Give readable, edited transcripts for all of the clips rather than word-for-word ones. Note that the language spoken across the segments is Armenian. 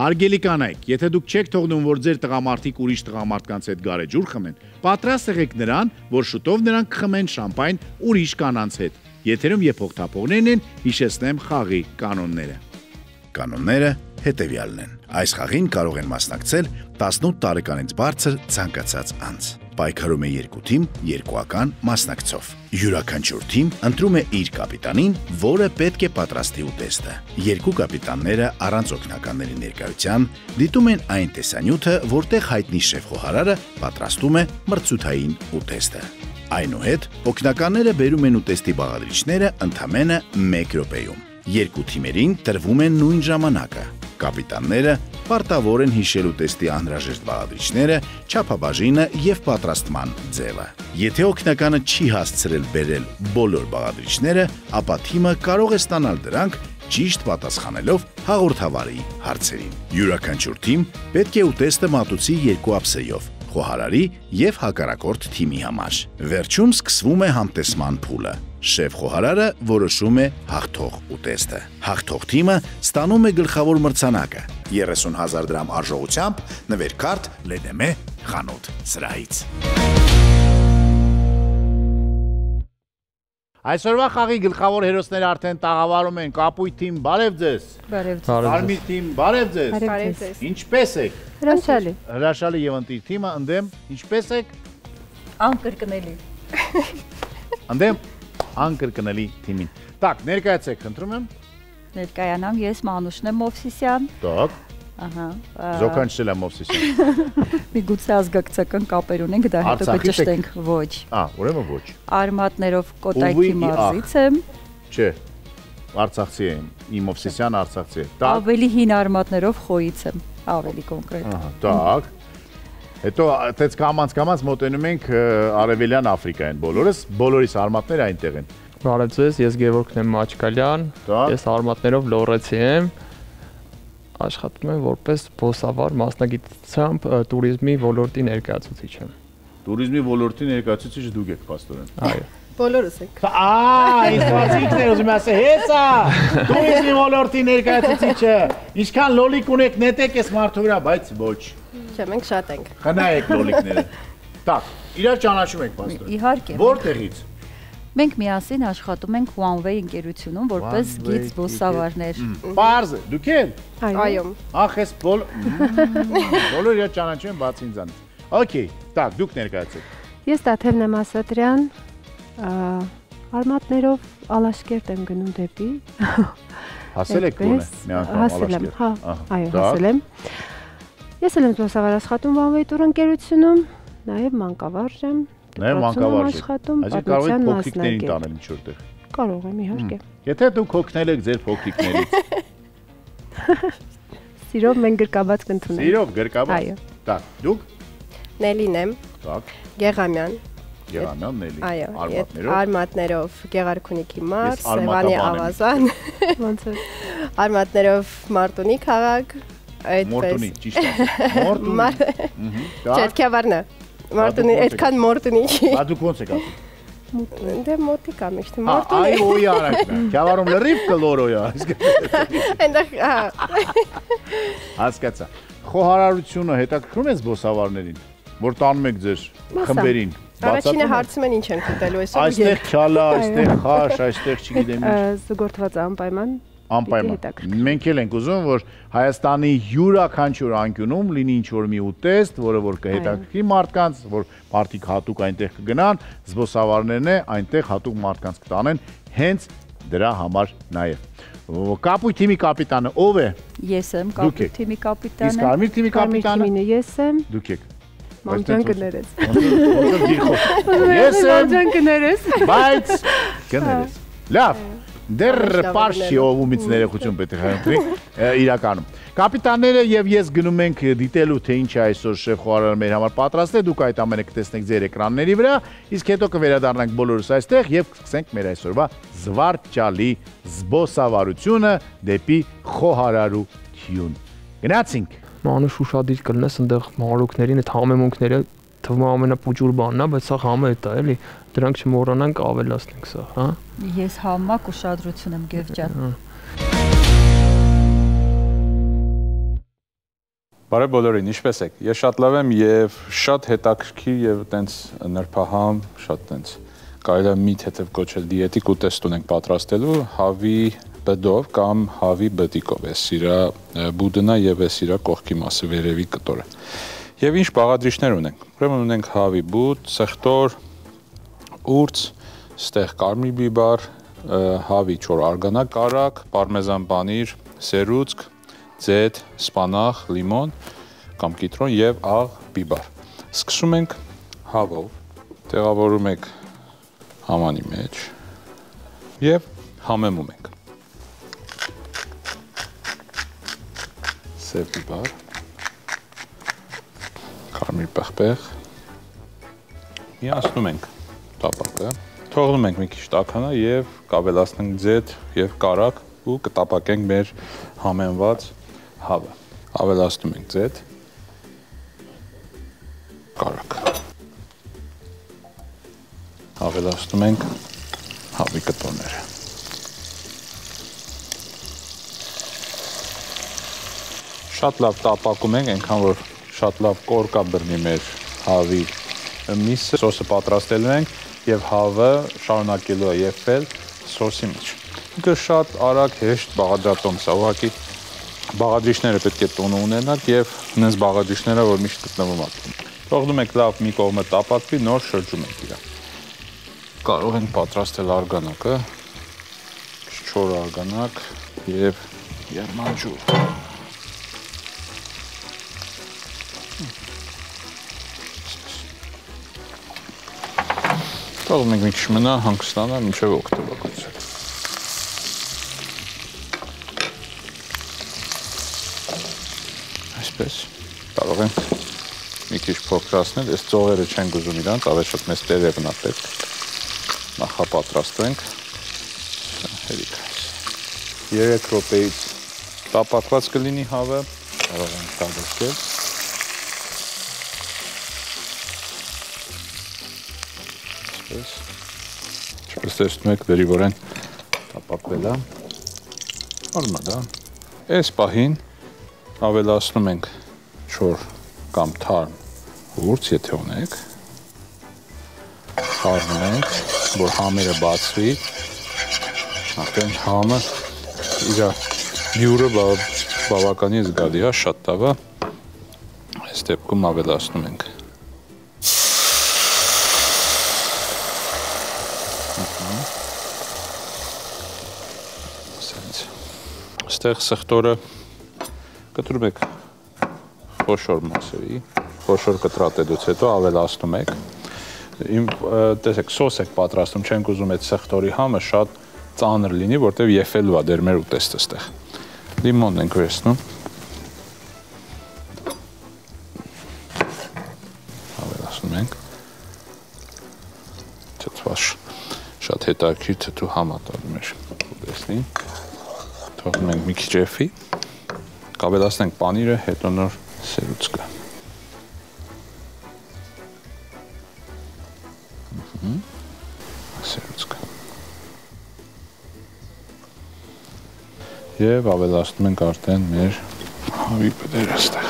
Հարգելի կանայք, եթե դուք չեք թողնում, որ ձեր տղամարդիկ ուրիշ տղամարդկանց հետ գարեջուր խմեն, պատրաստ եղեք նրան, որ շուտով նրանք կխմեն շամպայն ուրիշ կանանց հետ։ Եթերում եփոխթափողներն են, հիշեցնեմ խաղի կանոնները։ Կանոնները հետևյալն են։ Այս խաղին կարող են մասնակցել 18 տարեկանից բարձր ցանկացած անձ։ Պայքարում է երկու թիմ երկուական մասնակցով։ Յուրաքանչյուր թիմ ընտրում է իր կապիտանին, որը պետք է պատրաստի ուտեստը։ Երկու կապիտանները առանց օգնականների ներկայության դիտում են այն տեսանյութը, որտեղ հայտնի շեֆ-խոհարարը պատրաստում է մրցութային ուտեստը։ Այնուհետ օգնականները բերում են ուտեստի բաղադրիչները ընդամենը 1 րոպեում։ Երկու թիմերին տրվում է նույն ժամանակը։ Կապիտանները պարտավոր են հիշել ուտեստի անհրաժեշտ բաղադրիչները, չափաբաժինը եւ պատրաստման ձևը։ Եթե օգնականը չի հասցրել բերել բոլոր բաղադրիչները, ապա թիմը կարող է ստանալ դրանք ճիշտ պատասխանելով հաղորդավարի հարցերին։ Յուրաքանչյուր թիմ պետք է ուտեստը մատուցի երկու ափսեով՝ խոհարարի եւ հակառակորդ թիմի համար։ Վերջում սկսվում է համտեսման փուլը։ Շեֆ-խոհարարը որոշում է հաղթող ուտեստը։ Հաղթող թիմը ստանում է գլխավոր մրցանակը՝ 30,000 դրամ արժողությամբ նվերքարդ LDM խանութ սրահից։ Այսօրվա խաղի գլխավոր հերոսները արդեն տաղավարում են։ Կապույտ թիմ, բարև ձեզ։ Բարև ձեզ։ Կարմիր թիմ, բարև ձեզ։ Բարև ձեզ։ Ինչպե՞ս եք։ Հրաշալի։ Հրաշալի եւ ընտիր թիմը ընդեմ, ինչպե՞ս եք։ Անկրկնելի։ Ընդեմ անկրկնելի թիմին։ Так, ներկայացեք, խնդրում եմ։ Ներկայանամ ես Մանուշն եմ Մովսիսյան։ Так։ Ահա։ Զոքանչել եմ Մովսիսյան։ Միգուցե ազգակցական կապեր ունենք, դա հետո կճշտենք, ոչ։ Ուրեմն ոչ։ Արմատներով Կոտայքի մարզից եմ։ Չէ։ Արցախցի եմ։ Իմ Մովսիսյան Արցախցի է։ Ավելի հին արմատներով Խոյից եմ, ավելի կոնկրետ։ Ահա, так։ Հետո այդպես կամած մոտենում ենք Արևելյան Աֆրիկային բոլորս, բոլորիս արմատները այնտեղ են։ Բարև ձեզ, ես Գևորգն եմ Մաչկալյան, ես արմատներով լոռեցի եմ, աշխատում եմ որպես բոսավար մասնագիտությամբ туриզմի ոլորտի ներկայացուցիչ եմ։ Туриզմի ոլորտի ներկայացուցիչը դուք եք, պաստորեն։ Այո։ Բոլորս ենք։ Ինձ վարձիկն է ուզում ասել, հեսա, туриզմի ոլորտի ներկայացուցիչը, ինչքան լոլիկ ունեք նետեք ես մարդու վրա, բայց ոչ։ Չէ, մենք շատ ենք։ Խնայեք լոլիկները։ Так, իրար ճանաչում եք, պաստոր։ Իհարկե։ Որտեղից։ Մենք միասին աշխատում ենք One-Way ընկերությունում որպես գիծ բոսավարներ։ Պարզ է, դուք եք։ Այո։ Ախ, ես բոլոր իրար ճանաչում են բացի ինձանից։ Okay, так, դուք ներկայացեք։ Ես Տաթևն եմ Ասատրյան, արմատներով Ալաշկերտ եմ գնում դեպի։ Հասել եք գոնե մի անգամ Ալաշկերտ։ Այո, հասել եմ։ Ես էլ եմ զբոսավար աշխատում One-Way տուր ընկերությունում, նաև մանկավարժ եմ։ Նաև մանկավարժ եք։ աշխատում, Այսինքն կարող եք փոքրիկներին տանել ինչ որտեղ։ Կարող եմ, իհարկե։ Եթե դուք օգնել եք ձեր փոքրիկներից։ Սիրով մենք գրկաբաց կընդունենք։ Սիրով գրկաբաց։ Այո։ Так, դուք։ Նելին եմ, Так, Գեղամյան, Գերանան Նելի։ այո, արմատներով Գեղարքունիքի մարզ, Ես Սևանի արմատաբան եմ։ ավազան, Ոնց է։ արմատներով Մարտունի քաղաք, Մորտունի, այդպես։ ճիշտ է։ Մորտունի։ Так, Չերքյավարնը, Մարտունի, այդքան Մորտունի չի։ դուք ոնց եք ասում։ Դե մոտիկ է միշտ Այ Մարտունի։ օի արանքն է։ Քավարում լրիվ կլորոյա։ Այնտեղ Հասկացա։ Խոհարարությունը հետաքրքրում է զբոսավարներին, որ տանում եք ձեր խմբերին։ Առաջինը հարցում են ինչ են ուտելու այսօր։ Այստեղ չալա, այստեղ խաշ, այստեղ չգիտեմ ինչ։ Զուգորդված անպայման։ Անպայման։ Մենք էլ ենք ուզում, որ Հայաստանի յուրաքանչյուր անկյունում լինի ինչ-որ մի ուտեստ, որը որ կհետաքրքրի մարդկանց, որ մարդիկ հատուկ այնտեղ կգնան, զբոսավարներն է այնտեղ հատուկ մարդկանց կտանեն, հենց դրա համար նաև։ Կապույտ թիմի կապիտանը ով է։ Ես եմ կապույտ թիմի կապիտանը։ Իսկ կարմիր թիմի կապիտանը Ես եմ։ դուք եք։ Մանջան կներես։ Ես եմ, Մանջան կներես։ բայց կներես։ Լավ։ Դեռ պարշի ովումից ներողություն պետք է խնդրի իրականում։ Կապիտանները եւ ես գնում ենք դիտելու թե ինչ է այսօր շեֆ-խոհարարը մեր համար պատրաստել, դուք այդ ամենը կտեսնեք ձեր էկրանների վրա, իսկ հետո կվերադառնանք բոլորս այստեղ եւ կսկսենք մեր այսօրվա զվարճալի զբոսավարությունը դեպի խոհարարություն։ Գնացինք։ Մանուշ ուշադիր կլնես այնտեղ մարոկներին այդ համեմունքները թվում է ամենապուճուր բանն է, բայց սա համը է դա էլի։ Դրանք չմոռանանք ավելացնենք սա, հա։ Ես համակ ուշադրություն եմ Գևջան։ Բարև բոլորին, ինչպես եք։ Ես շատ լավ եմ եւ շատ հետաքրքիր եւ տենց նրբահամ, շատ տենց կարելի է մի թեթև կոչել դիետիկ ուտեստ ունենք պատրաստելու հավի բդով կամ հավի բտիկով։ Էս իրա բուդնա եւ էս իրա կողքի մասը վերևի կտորը։ Եվ ինչ բաղադրիչներ ունենք։ Ուրեմն ունենք հավի բուդ, սեղտոր, ուրց, ստեղ կարմիր բիբար, հավի չոր արգանակ, կարակ, պարմեզան պանիր, սերուցք, ձեթ, սպանախ, լիմոն կամ կիտրոն եւ աղ բիբար։ Սկսում ենք հավով, տեղավորում ենք համանի մեջ եւ համեմում ենք։ Սև բիբար, կարմիր պղպեղ, միացնում ենք տապակը, թողնում ենք մի քիչ տաքանա եւ կավելացնենք ձեթ եւ կարակ ու կտապակենք մեր համենված հավը։ Ավելացնում ենք ձեթ, կարակ։ Ավելացնում ենք հավի կտորները։ Շատ լավ տապակում ենք, այնքան որ շատ լավ կոր կա բռնի մեր հավի միսը, սոսը պատրաստելու ենք եւ հավը շարունակելու է եփվել սոսի մեջ։ Ինքը շատ արագ հեշտ բաղադրատոմս է, ուղղակի բաղադրիչները պետք է տոնը ունենալ եւ նենց բաղադրիչները, որ միշտ գտնվում է։ Թողնում ենք լավ մի կողմը տապակվի, նոր շրջում ենք իրան։ Կարող ենք պատրաստել արգանակը, չոր արգանակ եւ երմանջուր։ Թողնում ենք մի քիչ մնա հանգստանա, մինչեւ օգտագործել։ Այսպես կարող ենք մի քիչ փոքրացնել, այս ծողերը չենք ուզում իրանց, ավելի շատ մեծ տերևն է պետք։ Նախապատրաստենք։ Հերիք։ 3 րոպեից տապակված կլինի հավը, կարող ենք դարձնել։ Ինչպես տեսնում եք, վերիվորեն տապակվել է։ Նորմալ է։ Այս պահին ավելացնում ենք չոր կամ թարմ ուրց, եթե ունեք, խառնում ենք, որ համերը բացվի, արդեն համը իր բյուրը բավականին զգալի է, շատ տավ է, այս դեպքում ավելացնում ենք ստեղ սխտորը կտրում եք խոշոր մասերի, խոշոր կտրատելուց հետո ավելացնում եք, տեսեք սոս եք պատրաստում, չենք ուզում այդ սխտորի համը շատ ծանր լինի, որտեղ եփելու է դեր մեր ուտեստը ստեղ։ Լիմոնն ենք վերցնում, ավելացնում ենք, թթված շատ հետաքրքիր թթու համ է տալու մեր ուտեստին, թողնում ենք մի քիչ եփի, կավելացնենք պանիրը, հետո նոր սերուցքը։ Սերուցքը։ Եվ ավելացնում ենք արդեն մեր հավի բդերը ստեղ։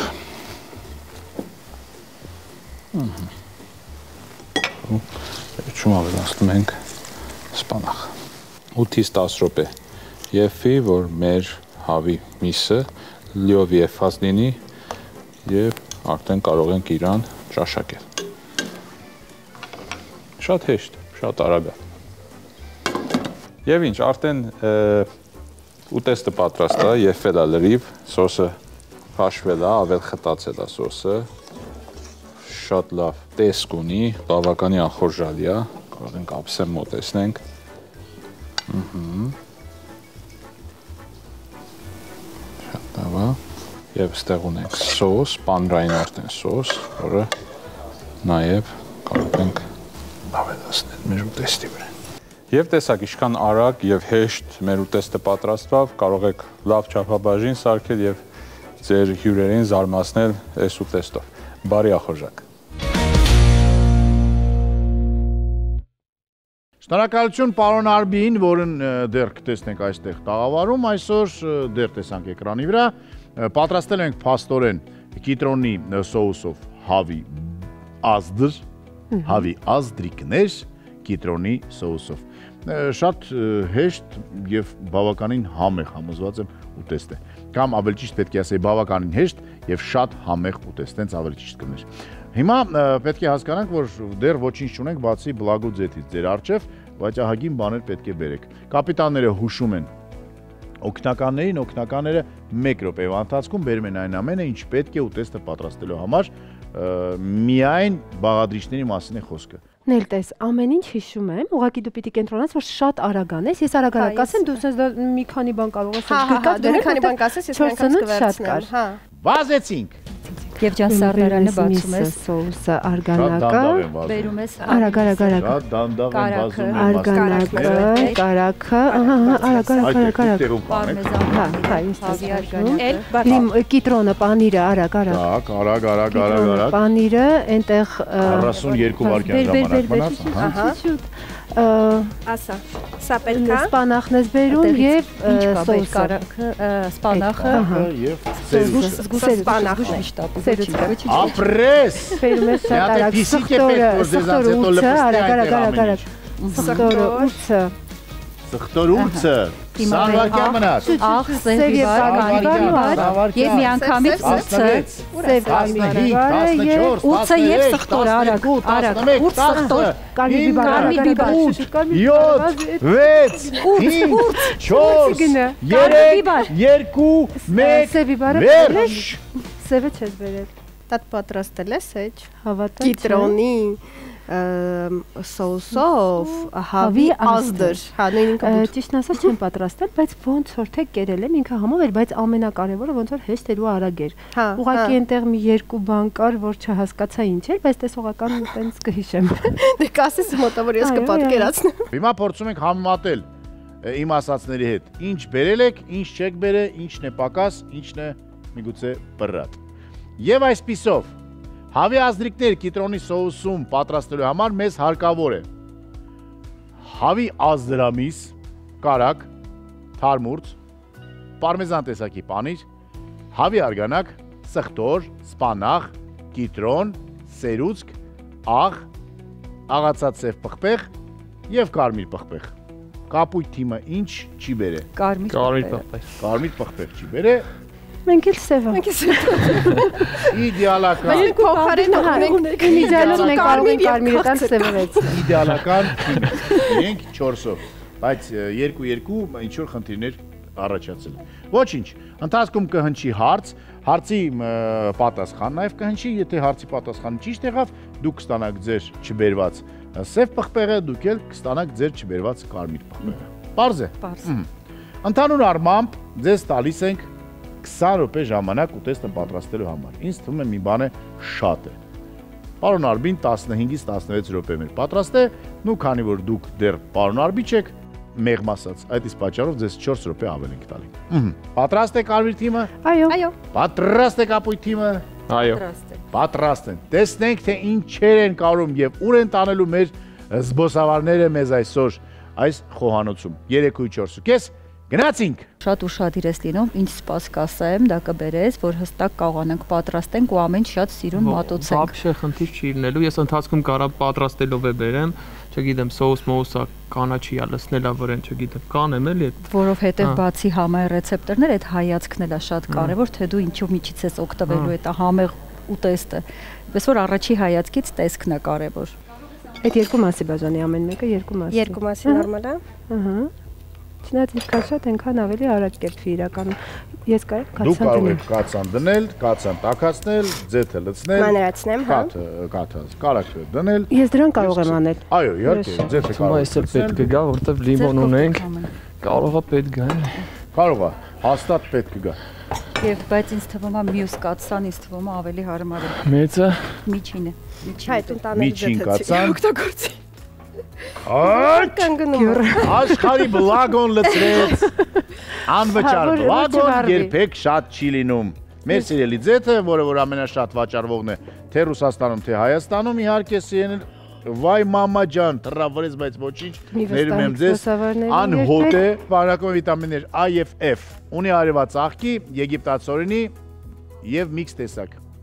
Ու վերջում ավելացնում ենք սպանախ։ 8-ից 10 րոպե եփի, որ մեր հավի միսը լիով եփած լինի եւ արդեն կարող ենք իրան ճաշակել։ Շատ հեշտ, շատ արագ է։ Եվ ինչ, արդեն ուտեստը պատրաստ է, եփվել է լրիվ, սոսը հաշվել է, ավել խտացել է սոսը, շատ լավ տեսք ունի, բավականին անխորժալի է, կարող ենք ափսեմ մոտեցնենք։ Շատ լավ է։ Եվ ստեղ ունենք սոս, պանրային արդեն սոս, որը նաև կարող ենք ավելացնել մեր ուտեստի վրա։ Եվ տեսակ, ինչքան արագ եւ հեշտ մեր ուտեստը պատրաստվավ, կարող եք լավ չափաբաժին սարքել եւ ձեր հյուրերին զարմացնել այս ուտեստով։ Բարի ախորժակ։ Շնորհակալություն պարոն Արբիին, որն դեռ կտեսնենք այստեղ տաղավարում, այսօր դեռ տեսանք էկրանի վրա, պատրաստել ենք փաստորեն կիտրոնի սոուսով հավի ազդր, հավի ազդրիկներ կիտրոնի սոուսով։ Շատ հեշտ եւ բավականին համեղ համոզված եմ ուտեստ է։ Կամ ավելի ճիշտ պետք է ասեի բավականին հեշտ եւ շատ համեղ ուտեստ, տենց ավելի ճիշտ կներ։ Հիմա պետք է հասկանանք, որ դեռ ոչինչ չունենք բացի բլագու ձեթից ձեր առջև, բայց ահագին բաներ պետք է բերեք։ Կապիտանները հուշում են օգնականները 1 րոպեվա ընթացքում բերում են այն ամենը, ինչ պետք է ուտեստը պատրաստելու համար, միայն բաղադրիչների մասին է խոսքը։ Նել տես, ամեն ինչ հիշում եմ, ուղղակի դու պիտի կենտրոնանաս, որ շատ արագանես, ես արագ ասեմ, դու ասես մի քանի բան կարող ես գրկած, դու մի քանի բան կասես, ես անգամ կվերցնեմ, հա։ Վազեցինք։ Եվ ջան սարդարանը բացում ես սոուսը արգանակը, բերում ես արագ շատ դանդաղ են բազում եմ արգանակը, կարակը, արագ կիտրոնը, պանիրը, արագ պանիրը, այնտեղ 42 վայրկյան ժամանակ մնաց, ասա, սա պետք է սպանախն ես բերում եւ սոուսը, սպանախը եւ սպանախը, ապրես, բերում ես շատ արագ, սխտորը, սխտորուրցը, 20 վայրկյան մնաց, աղ, սև եւ միանգամից ուծը, ուծը եւ սխտորը արագ, ուծ սխտոր, կարմիր բիբար, 7, 6, 5, 4, 3, 2, 1, վերջ։ Սևը չես բերել։ Տատ պատրաստել ես էջ, Հավատա կիտրոնի սոուսով հավի ազդր, հա նույնքը ճիշտն ասած չեմ պատրաստել, բայց ոնց որ թե կերել եմ ինքը համով էր, բայց ամենակարևորը ոնց որ հեշտ էր ու արագ էր։ Ուղղակի այնտեղ մի երկու բան կար, որ չհասկացա ինչ էր, բայց տեսողական տենց կհիշեմ։ Դե կասես մոտավոր ես կպատկերացնեմ։ Հիմա փորձում ենք համեմատել իմ ասածների հետ։ Ինչ բերել եք, ինչ չեք բերել, ինչն է պակաս, ինչն է միգուցե բռատ։ Եվ այսպիսով հավի ազդրիկներ կիտրոնի սոուսում պատրաստելու համար մեզ հարկավոր է հավի ազդրամիս, կարակ, թարմուրց, պարմեզան տեսակի պանիր, հավի արգանակ, սխտոր, սպանախ, կիտրոն, սերուցք, աղ, աղացած սև պղպեղ և կարմիր պղպեղ։ Կապույտ թիմը ինչ չի բերե։ Կարմիր պղպեղ չի բերե։ Մենք էլ սևը։ Իդեալական։ Մենք փոխարեն ունենք Իդեալով մենք կարող ենք կարմիրը տալ սևը վերցնել։ Իդեալական թիմ։ Իրենք 4-ով, բայց 2-2 ինչ որ խնդիրներ առաջացել են։ Ոչինչ, ընթացքում կհնչի հարց, հարցի պատասխան նաև կհնչի, եթե հարցի պատասխանը ճիշտ եղավ, դուք կստանաք ձեր չբերված սև պղպեղը, դուք էլ կստանաք ձեր չբերված կարմիր պղպեղը։ Պարզ է։ Պարզ։ Ընդհանուր առմամբ ձեզ տալիս ենք 20 րոպե ժամանակ ուտեստը պատրաստելու համար։ Ինձ թվում է մի բան է շատ է։ Պարոն Արբին 15-ից 16 րոպե մեր պատրաստ է, ու քանի որ դուք դեռ պարոն Արբի չեք, մեղմ ասած, այդ իսկ պատճառով ձեզ 4 րոպե ավել ենք տալի։ Պատրաստ է կարմիր թիմը։ Այո։ Պատրաստ է կապույտ թիմը։ Այո։ Պատրաստ են։ Տեսնենք թե ինչեր են կարում եւ ուր են տանելու մեր զբոսավարները մեզ այսօր այս խոհանոցում։ 3:4 Գնացինք։ Շատ ուշադիր ես լինում, ինչ սպաս կասեմ, դա կբերես, որ հստակ կարողանանք պատրաստենք ու ամեն շատ սիրուն մատուցենք։ Вообще խնդիր չի լինելու, ես ընթացքում կարա պատրաստելով է բերեմ, չգիտեմ, սոուս-մոուսա կանաչիա լցնելա վրան, չգիտեմ, կանեմ էլի։ Որովհետև բացի համային ռեցեպտորներ, այդ հայացքն էլ է շատ կարևոր, թե դու ինչու միջից ես օգտվելու այդ համեղ ուտեստը։ Պես որ առաջի հայացքից տեսքն է կարևոր։ Այդ երկու մասի բաժանի ամեն մեկը երկու մասի։ Երկու մասի նորմալ է։ Ահա։ Չնայած ինչքան շատ այնքան ավելի արագ կերպի իրականում։ Ես կարող Դուք կարող եք կացան դնել, կացան տաքացնել, ձեթը լցնել, մանրացնեմ, հա։ Կաթը, կարակը դնել։ Ես դրան կարող եմ անել։ Այո, իհարկե, ձեթը կարող Այս էլ պետք է գա, որտեվ լիմոն ունենք, կարողա պետք գա։ Կարող է, հաստատ պետք է գա։ Եվ բայց ինձ թվում է մյուս կացան ինձ թվում է ավելի հարմար է։ Մեծը Միջինը։ Այդ տանել Միջին կացան։ օգտագործի։ Այդ կանգնում։ աշխարհի բլագոն լցրեց։ Անվճար բլագոն երբեք շատ չի լինում։ Մեր սիրելի ձեթը, որը որ ամենաշատ վաճառվողն է թե Ռուսաստանում, թե Հայաստանում, իհարկե սիրել Վայ մամա ջան, տրավրեց, բայց ոչինչ, ներում եմ ձեզ, անհոտ է, պարակում վիտամիններ A և F, ունի արևած աղքի, եգիպտացորինի և միքս տեսակ,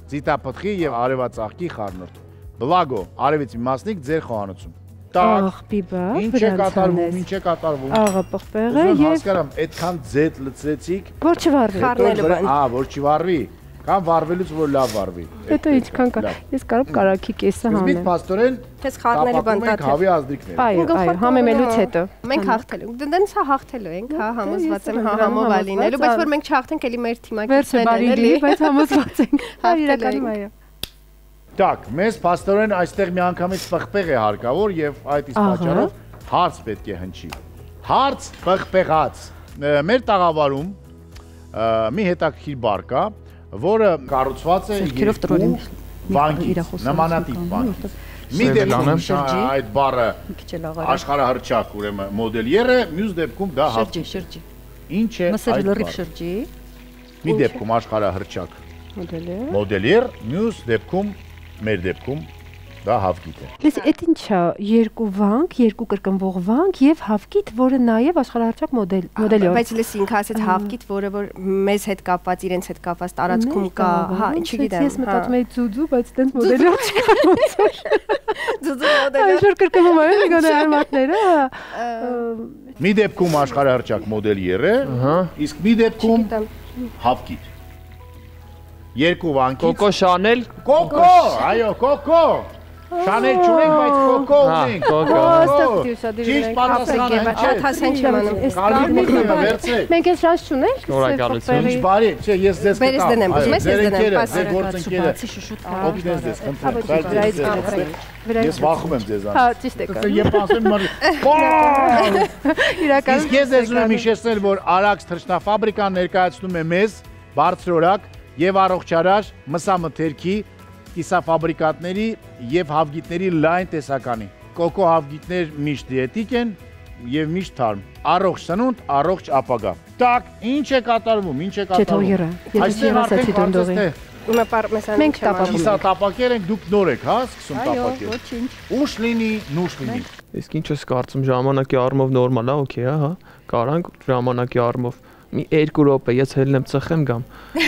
Ձիտապտղի եւ արևածաղկի խառնուրդ։ Բլագո, արևից մի մասնիկ ձեր խոհանոցում։ Աղ, բիբա, Ինչ է կատարվում, ինչ է կատարվում։ Աղը պղպեղը Ուզում եւ հասկանամ, այդքան ձետ լցրեցիք, որ չվարվի։ Խառնելու բան։ որ չվարվի, կամ վարվելուց որ լավ վարվի։ Հետո ինչքան կա։ Ես կարող կարաքի կեսը Իսկ հանեմ։ փաստորեն Քեզ խառնելու բան տապակում ենք տա։ հավի ազդիկներ։ Այո, համեմելուց հետո։ Մենք հաղթելու։ Դենց հա հաղթելու ենք, հա համոզված եմ, հա համովա լինելու, բայց որ մենք չհաղթենք, էլի մեր թիմակիցներն են, էլի, բայց համոզված ենք։ Հա իրականում այո։ Так, մեզ փաստորեն այստեղ մի անգամից պղպեղ է հարկավոր եւ այդ իսկ պատճառով հարց պետք է հնչի։ Հարց պղպեղած։ Մեր տաղավարում մի հետաքրքիր բառ կա, որը կառուցված է վանկից, նմանատիպ վանկից։ Մի դեպքում այդ բառը աշխարհահռչակ, ուրեմն մոդելյերը, մյուս դեպքում դա շրջի։ Ինչ է Մսեր այդ լրիվ բառը։ շրջի։ Մի դեպքում աշխարհահռչակ Մոդելը։ մոդելյեր, մյուս դեպքում մեր դեպքում դա հավգիտ է։ Լսի, այդ ինչա, երկու վանք, երկու կրկնվող վանք եւ հավգիտ, որը նաեւ աշխարհահռչակ մոդելյոր։ Բայց լսի ինքը ասեց հավգիտ, որը որ մեզ հետ կապված, իրենց հետ կապված տարածքում կա, հա, չգիտեմ։ Ես մտածում էի ձուձու, բայց դենց մոդելյոր չկա։ Ձուձու մոդելը։ Այսօր կրկնվում է գոնե արմատները։ Մի դեպքում աշխարհահռչակ մոդելյեր է, իսկ մի դեպքում հավգիտ։ Երկու վանկից Կոկո Շանել։ Կոկո, այո, կոկո։ Շանել չունենք, բայց կոկո ունենք։ Կոկո։ Ճիշտ պատասխանը Աթասեն չիմանում։ Կարմիրը վերցրեք։ Մենք այս շանս չունենք։ Շնորհակալություն։ Ինչ բարի, չէ, ես ձեզ Բերես դնեմ, ուզում ես ես դնեմ, ձեր գործընկերը։ Օգնես ձեզ, խնդրեմ։ Ես վախում եմ ձեզանից։ Հա, ճիշտ եք։ Երբ ասեմ Իրական։ Իսկ ես ձեզ ուզում եմ հիշեցնել, որ Արաքս թռչնաֆաբրիկան ներկայացնում է մեզ բարձրորակ եւ առողջարար մսամթերքի, կիսաֆաբրիկատների եւ հավգիտների լայն տեսականի։ Կոկո հավգիտներ միշտ դիետիկ են եւ միշտ թարմ։ Առողջ սնունդ, առողջ ապագա։ Так, ինչ է կատարվում, ինչ է կատարվում։ Այստեղ արդեն Մենք տապակում Իսա տապակեր ենք, դուք նոր եք, հա, սկսում Այո, տապակել։ ոչինչ։ Ուշ լինի, նուշ լինի։ Իսկ ինչ ես կարծում ժամանակի առումով նորմալ է, օքեյ է, հա։ Կարանք ժամանակի առումով մի 2 րոպե ես հելնեմ ծխեմ գամ։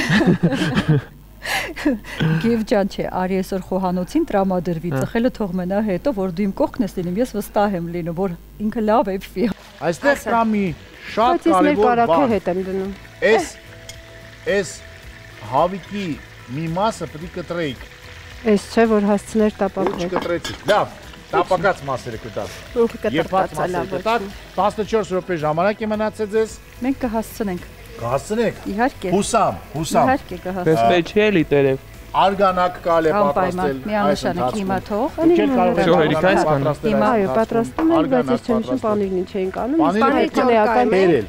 Գիվ ջան չէ, արի այսօր խոհանոցին տրամադրվի, ծխելը թող մնա հետո, որ դու իմ կողքն ես լինում, ես վստահ եմ լինում, որ ինքը լավ է ֆի։ Այստեղ կա մի շատ Բայց ես մեր կարևոր կարակը բան։ հետ եմ դնում։ Այս հավիկի մի մասը պետք է կտրեիք։ Այս չէ որ հասցներ Ոչ տապակներ։ կտրեցիք։ Լավ, տապակած մասերը կտաք։ Եփած մասերը կտաք։ 14 րոպե ժամանակ է մնացել ձեզ։ Մենք կհասցնենք։ Կհասցնեք։ Իհարկե։ Հուսամ։ Իհարկե կհասցնենք։ Պես մեջ է էլի տերև։ Արգանակ կարելի է Անպայման, պատրաստել։ միանշանակ հիմա թող։ Դուք եք կարող եք Շոհերիքա ես կանում։ Հիմա Այո, պատրաստում են, բայց ես չեմ հիշում պանիրն ինչ էին կանում։ Պանիրը քնեական բերել։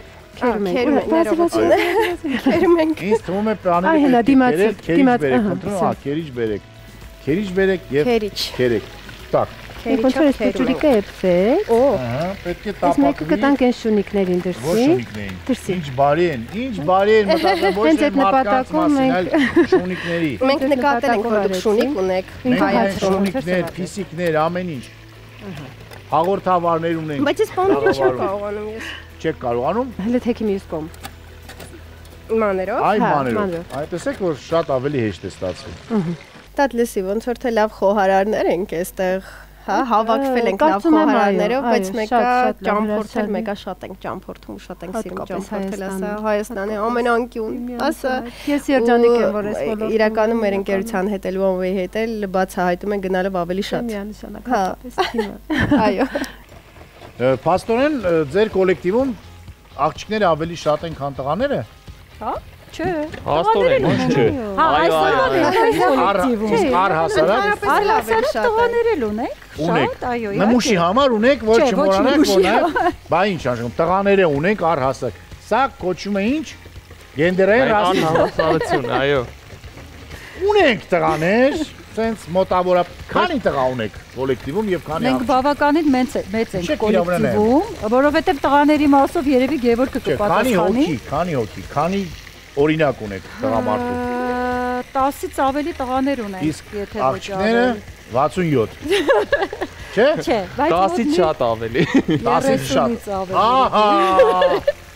Քերում ենք։ Ինձ թվում է Այ, հենա, պանիրը դիմաց, քերիչ ահա, բերեք, խնդրում եմ, քերիչ բերեք։ Քերիչ բերեք եւ Քերիչ։ քերեք։ Так, Ոնց որ այս փոճուրիկը էփսեք։ ահա, պետք է Այս մեկը տապակվի։ կտանք այն շունիկներին Ոչ դրսի։ շունիկներին։ Դրսի։ Ինչ բարի են, մտածել ոչ Հենց թե այդ մարդկանց նպատակով մասին, այլ շունիկների։ Մենք նկատել ենք, որ դուք շունիկ ունեք։ Մենք Հայացքում։ շունիկներ, ֆիսիկներ, ամեն ինչ։ Հաղորդավարներ ունենք։ Բայց ես պանիրը չեմ կարողանում ես։ Չեք կարողանում։ Հələ թեքի մյուս կողմ։ Մաներով։ Այ Հա, մաներով։ մաներով։ Այ տեսեք որ շատ ավելի հեշտ է ստացվում։ Տատ լսի, ոնց որ թե լավ խոհարարներ ենք այստեղ, հա, հավաքվել ենք լավ Կարծում եմ, այո, խոհարարներով, բայց այո, մեկը շատ լավ ճամփորդել, հրաշալի։ մեկը շատ ենք ճամփորդում, շատ ենք սիրում Հատկապես ճամփորդել, ասա Հայաստանում։ Հայաստանի ամենանկյուն, ասա Ես երջանիկ եմ, որ այս ոլորտում իրականում մեր ընկերության հետ էլ ու հետ էլ բացահայտում են գնալով ավելի շատ։ Միանշանակ Հա։ հատկապես թիմը։ Այո։ Փաստորեն ձեր կոլեկտիվում աղջիկները ավելի շատ են, քան տղաները։ Հա? Չէ։ Հաստորեն, ոչ չէ։ Հա, այսօր Իսկ առհասարակ Առհասարակ տղաներ էլ ունեք։ ունեք։ Շատ, այո, Նմուշի համար ունեք, որ Չէ, ոչ չմոռանաք, որ նմուշի նա բա ինչ անշում, տղաները ունենք առհասարակ։ Սա կոչվում է ինչ։ Գենդերային ռասիզմ։ Անհավասարություն, այո։ Ունենք տղաներ, sense մոտավորապես քանի տղա ունեք կոլեկտիվում եւ քանի Մենք աղջիկ։ բավականին մեծ ենք Չէ, կոլեկտիվում, որովհետև տղաների մասով երևի Գևորգը Չէ, քանի կպատասխանի։ հոգի, քանի օրինակ ունեք տղամարդու։ 10-ից ավելի տղաներ ունենք, Իսկ եթե ոչ աղջիկները ավելի։ 67։ Չէ։ Չէ, բայց 10-ից շատ ավելի։ 10-ից շատ։ ավելի։ Ահա։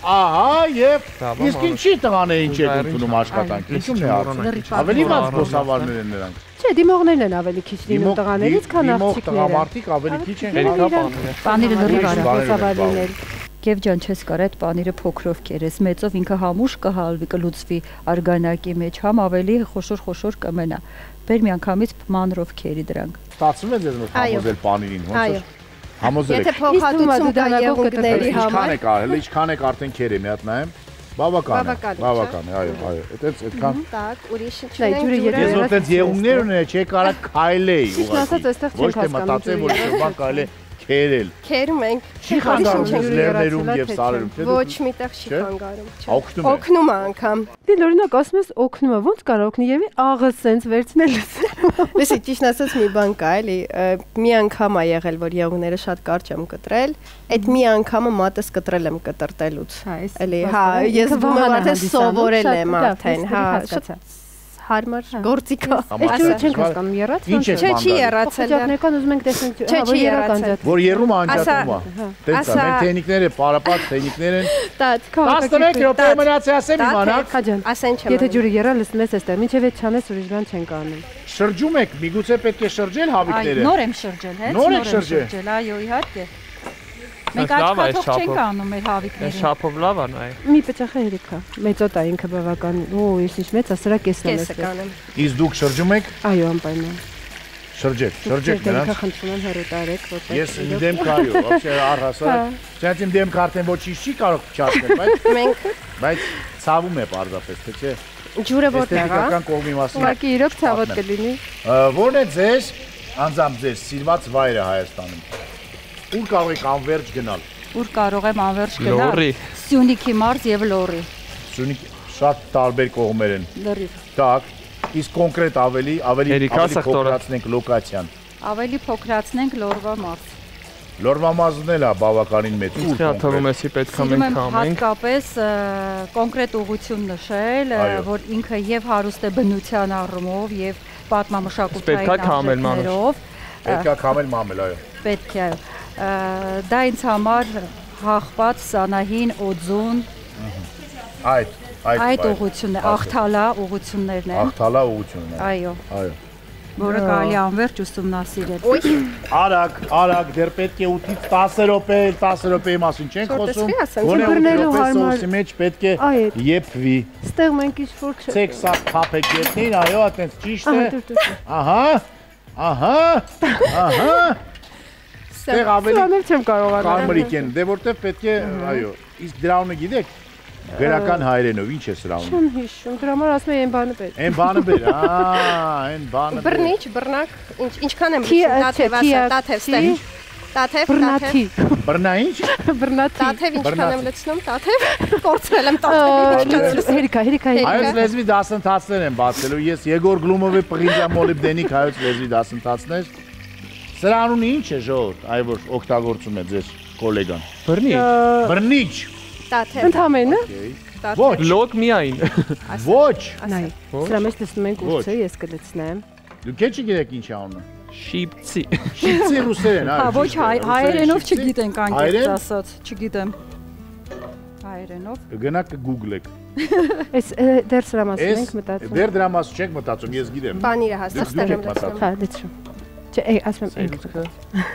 Ահա, եւ իսկ ինչի տղաներին չեք ընդունում աշխատանք։ Ինչու՞մն է հարցը։ Ավելի բաց խոսավարներ են նրանք։ Չէ, դիմողներն են ավելի քիչ լինում տղաներից, քան աղջիկները։ Տղամարդիկ ավելի քիչ են։ Պանիրը լրիվ արա խոսավար լինել։ Եվ ջան չես կարա այդ պանիրը փոքրով կերես, մեծով ինքը համուշ կհալվի, կլուծվի արգանակի մեջ, համ ավելի խոշոր կմնա։ Բեր միանգամից մանրով քերի դրանք։ Ստացվում է ձեզ մոտ համոզել պանիրին, ոնց է։ Համոզել եք։ Եթե փոխհատուցում կա եղունգների համար։ Ինչքան եք արել, ինչքան եք արդեն քերի, մի հատ նայեմ։ Բավական է, այո, այդքան։ Так, ուրիշ ինչ ունենք։ Ես որ այդպես եղունգներ ունեի, չէի կարա քայլեի ուղղակի։ Ոչ թե մտածեմ, որ շրջան կարելի է քերել։ Քերում ենք։ Չի խանգարում լեռներում եւ սարերում, թե ոչ միտեղ չի խանգարում։ Օգնում է անգամ։ Դե օրինակ ասում ես օգնում է, ոնց կարող օգնի եւ աղը սենց վերցնելս։ Լսի, ճիշտ ասած մի բան կա, էլի, մի անգամ է եղել, որ եղունգները շատ կարճ եմ կտրել, այդ մի անգամը մատս կտրել եմ կտրտելուց։ Էլի, հա, ես բումեմ արդեն սովորել եմ արդեն, հա, հարմար գործիք է։ Այսօր չենք հասկանում եռացել։ Չէ, չի եռացել։ Ջատներական ուզում ենք տեսնել, չի եռացել։ Որ երում անջատում է։ Տեսա, մեր տեխնիկները, պարապած տեխնիկներ են։ 11 րոպե մնացի ասեմ իմանաք։ Ասեն չեմ։ Եթե ջուրը եռա լսում ես այստեղ, մինչև այդ չանես ուրիշ բան չենք անում։ Շրջում եք, միգուցե պետք է շրջել հավիկները։ Նոր եմ շրջել, հենց նոր եմ շրջել, այո, իհարկե։ Մենք աչքաթող չենք անում մեր հավիկներին։ Շափով լավ է նայ։ Մի պճախը հերիքա։ Մեծոտ է ինքը բավական։ Օ, ես ինչ մեծ է, սրա կեսն եմ Կեսը կանեմ։ Իսկ դուք շրջում եք։ Այո, անպայման։ Շրջեք նրանց։ Խնդրում եմ հեռու տարեք, որտեղ։ Ես դեմ քայո, вообще առհասարակ։ Չեմ դեմ քարտեն ոչինչ չի կարող չասել, բայց ցավում է պարզապես, թե չէ։ Ջուրը որտեղ է։ Էստետիկական կողմի մասին։ Ուղղակի իրոք ցավոտ կլինի։ Որն է ձեր անձամբ ձեր սիրված վայրը Հայաստանում։ Ուր կարող եք անվերջ գնալ։ Ուր կարող եմ անվերջ գնալ։ Լոռի։ Սյունիքի մարզ եւ Լոռի։ Սյունիք շատ տարբեր կողմեր են։ Լրիվ։ Так, իսկ կոնկրետ ավելի փոքրացնենք լոկացիան։ Ավելի փոքրացնենք Լոռվա մարզ։ Լոռվա մարզն էլ է բավականին մեծ։ Ինչ թվում էսի պետք է մենք համենք։ Հատկապես կոնկրետ ուղղություն նշել, որ ինքը եւ հարուստ է բնության առումով եւ պատմամշակութային առումով։ Պետք է քամել մամել, այո։ Պետք է։ Դա ինձ համար հաղպատ, Սանահին, Օձուն։ Այդ ուղղությունն է, Աղթալա ուղղություններն են։ Աղթալա ուղղությունն է։ Այո։ Այո։ Որը կարելի անվերջ ուսումնասիրել։ Արագ, դեռ պետք է 8-ից 10 րոպե, 10 րոպեի մասին չենք խոսում։ Որը բռնելու հարմար։ Սոսի մեջ պետք է եփվի։ Ստեղ մենք ինչ-որ Ցեք սա փափեք ետնին, այո, այտենց ճիշտ է։ Ահա։ Ստեղ ավելի չեմ կարողանում։ կարմրիկ են, դե որտեվ պետք է, այո, իսկ դրանը գիտեք Գրական հայերենով ինչ է սրա ունում։ Չեմ հիշում, դրա համար ասում եմ այն բանը բեր։ Այն բանը բեր, այն բանը բեր։ Բռնիչ, բռնակ, ինչքան եմ լցնում, տաթև ստեղ։ Տաթև, բռնաթի։ Բռնա ինչ։ Բռնաթի։ Տաթև ինչքան եմ լցնում, տաթև։ Կորցրել եմ տաթևի։ Հերիքա։ Հայոց լեզվի դասընթացներ են բացելու։ Ես Եգոր Գլումովի պղինջա մոլիբդենիկ հայոց լեզվի դասընթացներ։ Սրա անունը ինչ է ժողովուրդ, այ որ օգտագործում է ձեր գոլեգան։ Բռնիչ։ Տաթև։ Ընդհանրապես։ Ոչ, լոկ միայն։ Ոչ։ Նայ։ Սրա մեջ տեսնում ենք ուրցը, ես կլցնեմ։ Դուք չէ՞ չգիտեք ինչ է անունը։ Շիպցի։ Շիպցի ռուսերեն, այո։ Հա, ոչ հայերենով չգիտենք անկեղծ ասած, չգիտեմ։ Հայերենով։ Կգնաք կգուգլեք։ Այս դեռ սրա մասին ենք մտածում։ Դեռ դրա մասին չենք մտածում, ես գիտեմ։ Բանիրը հաստատ ստեղ եմ լցնում։ Հա, լցրում։ Չէ, ասում եմ ինքը։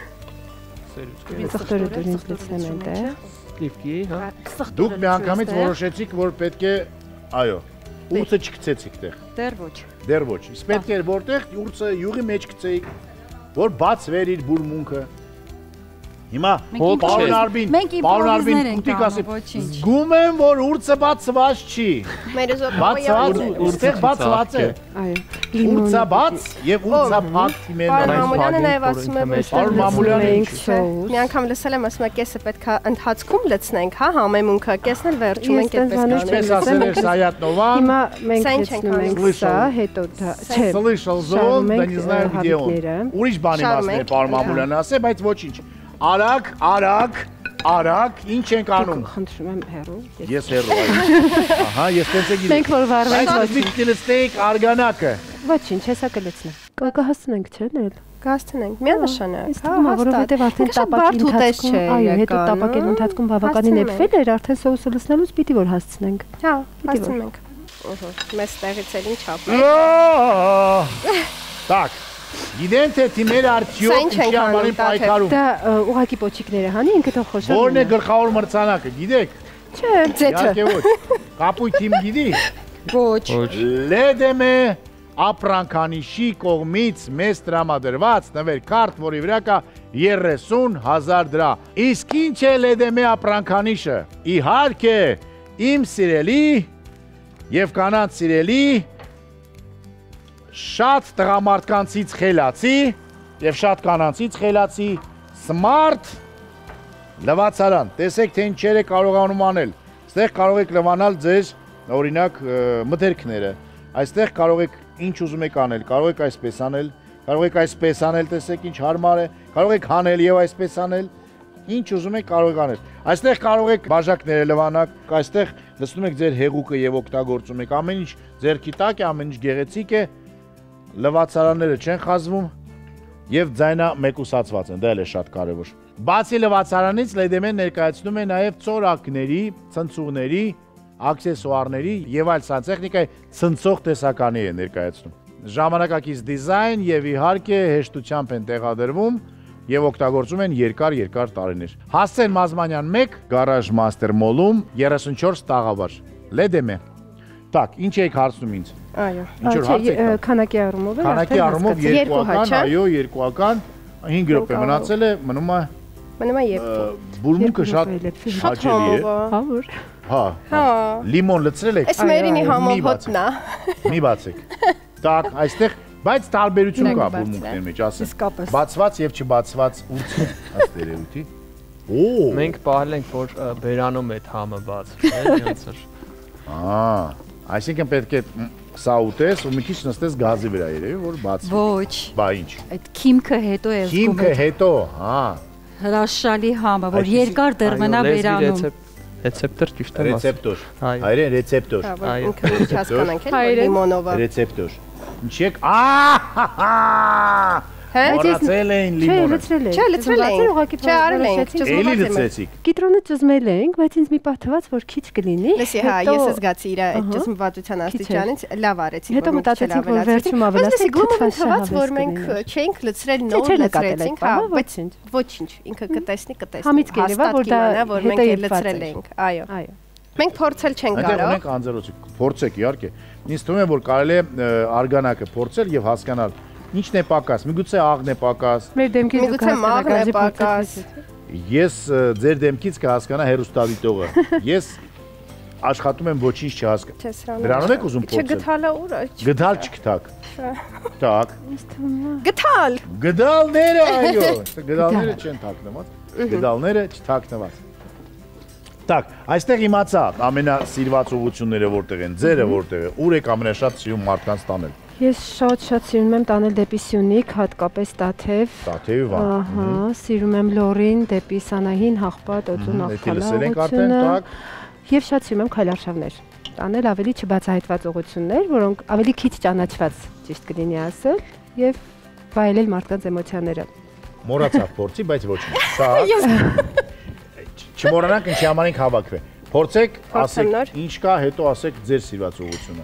Սխտորը դուրս լցնեմ այնտեղ։ Լիվկի, հա։ Դուք միանգամից որոշեցիք, որ պետք է, այո, ուրցը չգցեցիք տեղ։ Դեռ ոչ։ Իսկ պետք է որտեղ ուրցը յուղի մեջ գցեիք, որ բաց վեր իր բուրմունքը։ Հիմա պարոն Արբին, պարոն Արբին ուտիկ ասի, զգում եմ, որ ուրցը բացված չի։ Մեր զոպոյը Ուրցը բացված է։ Այո։ Ուրցը բաց եւ ուրցը փակ թիմեն։ Պարոն Մամուլյանը նաև ասում է, որ Պարոն Մամուլյանը մի անգամ լսել եմ, ասում է, կեսը պետք է ընթացքում լցնենք, հա, համեմունքը, կեսն էլ վերջում ենք այդպես Պես ասել էր Սայատնովան։ Հիմա մենք լցնում ենք սա, հետո դա, չէ։ Слышал звон, да не знаю где он։ Ուրիշ բանի մասն է պարոն Մամուլյանը ասել, բայց ոչինչ։ Արագ, ինչ ենք անում։ Խնդրում եմ հեռու։ Ես հեռու այո։ Ահա, ես տենց է գիտեմ։ Մենք որ վառվենք ոչինչ։ Այդ դիքտիլստեիկ արգանակը։ Ոչինչ, հեսա կլցնեմ։ Կհասցնենք, չէ՞, նել։ Կհասցնենք, միանշանակ։ Հա, որովհետև արդեն տապակի ընթացքում, այո, հետո տապակելու ընթացքում բավականին էփվել էր, արդեն սոուսը լցնելուց պիտի որ հասցնենք։ Հա, հասցնենք։ Մեծ տեղից էլ ինչ ապրել։ Так. Գիտեն թե թիմերը արդյոք ինչի անվանին պայքարում։ Դա ուղակի պոչիկները հանի, ինքը թող խոշոր։ Որն է գլխավոր մրցանակը, գիտեք։ Չէ, ձեթը։ Ոչ։ Կապույտ թիմ գիտի։ Ոչ։ Լեդեմե ապրանքանիշի կողմից մեզ տրամադրված նվեր քարտ, որի վրա կա 30,000 դրամ։ Իսկ ինչ է Լեդեմե ապրանքանիշը։ Իհարկե, իմ սիրելի եւ կանանց սիրելի շատ տղամարդկանցից խելացի եւ շատ կանանցից խելացի smart լվացարան։ Տեսեք թե ինչեր է կարողանում անել։ Այստեղ կարող եք լվանալ ձեր օրինակ մթերքները։ Այստեղ կարող եք ինչ ուզում եք անել, կարող եք այսպես անել, կարող եք այսպես անել, տեսեք ինչ հարմար է, կարող եք հանել եւ այսպես անել, ինչ ուզում եք կարող եք անել։ Այստեղ կարող եք բաժակները լվանալ, այստեղ լցնում եք ձեր հեղուկը եւ օգտագործում եք, ամեն ինչ ձեռքի տակ է, ամեն ինչ գեղեցիկ է, լվացարանները չեն խազվում եւ ձայնա մեկուսացված են, դա էլ է շատ կարեւոր։ Բացի լվացարանից Լեդեմեն ներկայացնում է նաեւ ծորակների, ցնցուղների, աքսեսուարների եւ այլ սանտեխնիկայի ցնցող տեսականի է ներկայացնում։ Ժամանակակից դիզայն եւ իհարկե հեշտությամբ են տեղադրվում եւ օգտագործում են երկար տարիներ։ Հասցեն Մազմանյան 1 Garage Master Mall-ում 34 տաղավար։ Լեդեմե։ Так, ինչ եք հարցնում ինձ։ Այո։ Ինչ որ հարց եք։ Քանակի առումով է։ Քանակի առումով 2-ական, այո, 2-ական, 5 րոպե մնացել է, մնում է 2։ բուրմունքը շատ հաճելի է։ Հավուր։ Հա։ Լիմոն լցրել եք։ Այս մերինի համով հոտնա։ Մի բացեք։ Так, այստեղ բայց տարբերություն կա բուրմունքների մեջ, ասեմ։ Բացված եւ չբացված ուրց ըստ երևույթի։ Մենք պահել ենք, որ բերանում այդ համը բաց, ոնց որ։ Այսինքն պետք է սա ուտես ու մի քիչ նստես գազի վրա երևի, որ բացվի։ Ոչ։ Բա ինչ։ Այդ քիմքը հետո է զգում։ Քիմքը հետո, հա։ Հրաշալի համը, որ երկար դեռ մնա վերանում։ Ռեցեպտոր ճիշտ է։ Ռեցեպտոր։ Հայերեն ռեցեպտոր։ Ինքը ինչ հասկանանք էլ լիմոնովը։ Ռեցեպտոր։ Ինչ եք։ Ահա։ Մոռացել էին լիմոնը։ Չէ, լցրել ենք։ Չէ, արել ենք, Էլի լցրեցիք։ Կիտրոնը ճզմել ենք, բայց ինձ մի պահ թվաց, որ քիչ կլինի։ Լսի, հա, ես զգացի իր այդ ճզմվածության աստիճանից լավ արեցի։ Հետո մտածեցինք, որ վերջում ավելացնենք, թվաց, որ մենք չէինք լցրել, նոր լցրեցինք, հա, բայց ոչինչ, ինքը կտեսնի։ Համից կերևա, որ դա որ մենք էլ լցրել ենք։ Այո։ Մենք փորձել չենք կարող։ Այնտեղ ունենք անձեռոցիկ, փորձեք իհարկե։ Ինձ թվում է, որ կարելի է արգանակը փորձել եւ հասկանալ ինչն է պակաս, միգուցե աղն է պակաս։ Մեր դեմքից միգուցե մաղն է պակաս։ Ես ձեր դեմքից կհասկանա հերոստավիտողը։ Ես աշխատում եմ ոչինչ չհասկանալ։ Դրանով եք ուզում փորձել։ Չգտալը ուր է։ Գդալ չգտակ։ Так։ Գտալ։ Գդալները, այո, գդալները չեն թաքնված։ Գդալները չթաքնված։ Так, այստեղ իմացա ամենասիրված ուղությունները որտեղ են, ձերը որտեղ է, ուր եք ամենաշատ սիրում մարդկանց տանել։ Ես շատ սիրում եմ տանել դեպի Սյունիք, հատկապես Տաթև։ Տաթևի վան։ Ահա, սիրում եմ Լորին, դեպի Սանահին, Հաղպատ, Օծուն աղբալությունը։ Եվ շատ սիրում եմ քայլարշավներ։ Տանել ավելի չբացահայտված ուղություններ, որոնք ավելի քիչ ճանաչված, ճիշտ կլինի ասել, եւ վայելել մարդկանց էմոցիաները։ Մոռացավ փորձի, բայց ոչինչ։ Սա չմոռանանք ինչի համար ենք հավաքվել։ Փորձեք, ասեք ինչ կա, հետո ասեք ձեր սիրված ուղությունը։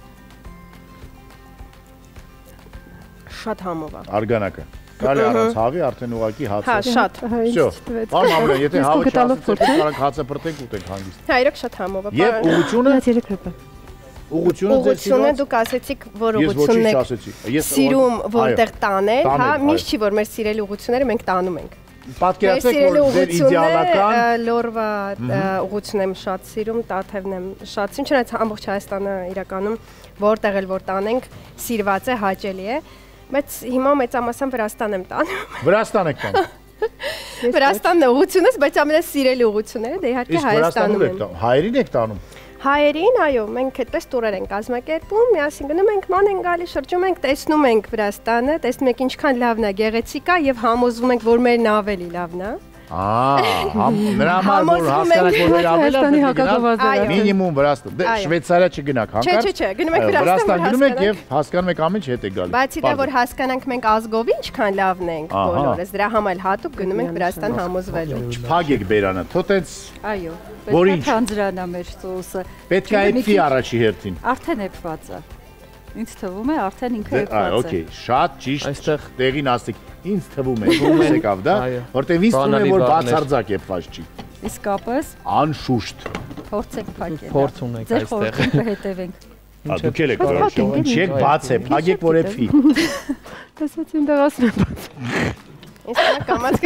Շատ համով է։ Արգանակը։ Կարելի առանց հավի արդեն ուղակի հացը։ Հա, շատ։ Всё։ Ամեն եթե հավը չասեցեք, կարող հացը պրտենք ուտենք հանգիստ։ Հա, իրոք շատ համով է։ Եվ ուղությունը։ Ուղությունը դուք ասեցիք, որ ուղությունն եք սիրում որտեղ տանել, հա, միշտ չի որ մեր սիրելի ուղությունները մենք տանում ենք։ Պատկերացրեք, որ ձեր իդեալական Լորվա ուղությունն եմ շատ սիրում, Տաթևն եմ շատ սիրում, չնայած ամբողջ Հայաստանը իրականում որտեղ էլ որ տանենք, սիրված է, հաճելի է, բայց հիմա մեծամասամբ Վրաստան եմ տանում։ Վրաստան եք տանում։ Վրաստանն է ուղությունս, բայց ամենասիրելի ուղությունները դե իհարկե Հայաստանում են։ Հայերին եք տանում։ Հայերին, այո, մենք այդպես տուրեր ենք կազմակերպում, միասին գնում ենք, ման ենք գալի, շրջում ենք, տեսնում ենք Վրաստանը, տեսնում ենք ինչքան լավն է, գեղեցիկ է եւ համոզվում ենք, որ մերն ավելի լավն է։ Նրա համար որ հասկանանք որ Հայաստանի հակակոմազը մինիմում Վրաստան։ Դե Շվեյցարիա չգնաք հանկարծ։ Չէ, գնում եք Վրաստան գնում եք եւ հասկանում եք ամեն ինչ հետ է գալի։ Բացի դա որ հասկանանք մենք ազգով ինչքան լավն ենք բոլորս, դրա համար հատուկ գնում ենք Վրաստան համոզվելու։ Չփագեք բերանը, թո տենց Այո, Որ պետք է ինչ? թանձրանա մեր սոուսը։ պետք է այդի առաջի հերթին։ Արդեն էփված է։ Ինձ թվում է արդեն ինքը Այ, էփված է։ օքեյ, շատ ճիշտ Այստեղ տեղին ասեք։ Ինձ թվում է, եկավ դա, Այո։ որտեղ ինձ թվում է որ Բանալի բացարձակ էփված չի։ Իսկապես Անշուշտ։ փորձեք փակել։ Փորձ ունենք Ձեր այստեղ։ խորհուրդը հետևենք։ Դուք էլ եք որոշում։ Ինչեք բաց է, փագեք որ էփի։ Տեսած իմ դեղ ասում եմ։ Ինձ կամած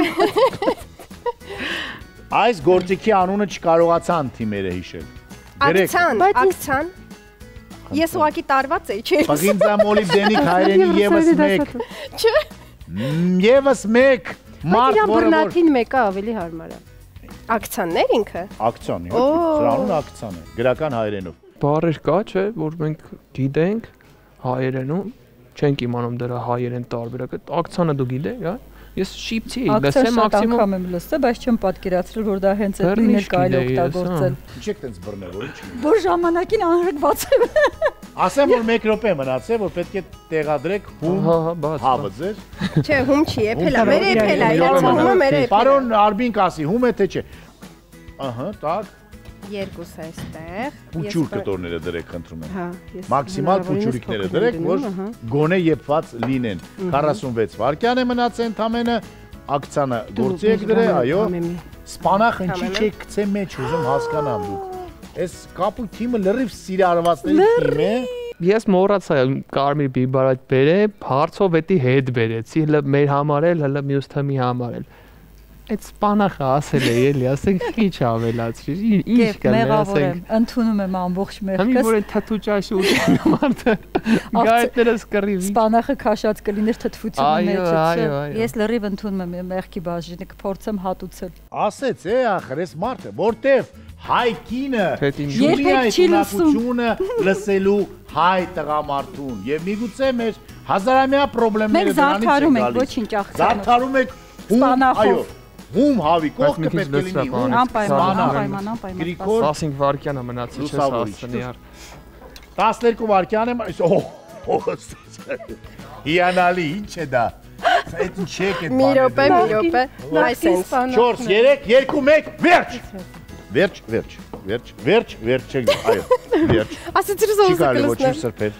Այս գործիքի անունը չկարողացա անդիմերը հիշել։ Ակցան։ Ես ուղակի տարված էի, չէ։ Պղինձամոլիբդենիկ հայրենի եւս մեկ։ Չէ։ Եվս մեկ մարդ Իրան որը որ բռնաթին մեկը ավելի հարմար է։ Ակցաններ ինքը։ ակցիոն է, սրա անունը ակցիոն է, գրական հայերենով։ Բառեր կա, չէ, որ մենք գիտենք հայերենում, չենք իմանում դրա հայերեն տարբերակը։ Ակցանը դու գիտես, հա։ Ես շիպցի էի, լսեմ մաքսիմում անգամ եմ լսել, բայց չեմ պատկերացրել, որ դա հենց այդին էլ կարելի օգտագործել։ Ինչեք տենց բռնել, որ ինչ։ Որ ժամանակին անհրկված է։ Ասեմ որ 1 րոպե մնացել, որ պետք է տեղադրեք հում հավը ձեր։ Չէ, հում չի, էփել է, մեր էփել է, իրաց հումը մեր էփել է։ Պարոն Արբին կասի, հում է թե չէ։ Ահա, տակ։ Երկուս է այստեղ։ Փուչուր կտորները դրեք, խնդրում եմ։ Հա, ես Մաքսիմալ փուչուրիկները դրեք, որ գոնե եփված լինեն։ 46 վայրկյան է մնացել ընդամենը, ակցանը գործի եք դրե, այո։ Սպանախ ինչի չեք գցե մեջ, ուզում հասկանամ դուք։ Այս կապու թիմը լրիվ սիրարվածների թիմ է։ Ես մոռացա կարմիր բիբարատ բերե, հարցով էդի հետ բերեցի, հələ մեր համար էլ, հələ մյուս թեմի համար էլ։ Այդ սպանախը ասել է, էլի, ասենք քիչ ավելացրիր, ինչ կա ասենք։ Ընդունում եմ ամբողջ Համի մեղքս։ որ թաթու ճաշի ուտում մարդը գայտները սկրիվի։ Սպանախը քաշած կլիներ թթվությունը Այո, մեջը։ այո, այո։ Ես լրիվ ընդունում եմ մեղքի բաժինը, կփորձեմ հատուցել։ Ասեց է ախր, այս մարդը, որտեվ հայ կինը Երբեք չի լսում։ լսելու հայ տղամարդուն եւ միգուցե մեր հազարամյա Մենք խնդիրները զարդարում ենք, ոչինչ աղցանով։ Զարդարում եք Սպանախով։ Հում հավի կողքը Բայց մի քիչ պետք է լինի հում Անպայման։ Գրիգոր 15 վայրկյան է մնացել, չես հասցնի առ։ 12 վայրկյան եմ հիանալի ինչ է դա այդ ինչ է այդ Մի րոպե այսպես 4 3 2 1 վերջ չեք այո վերջ ասեցիր չի զոզը կարելի ոչ կլսնել սրբել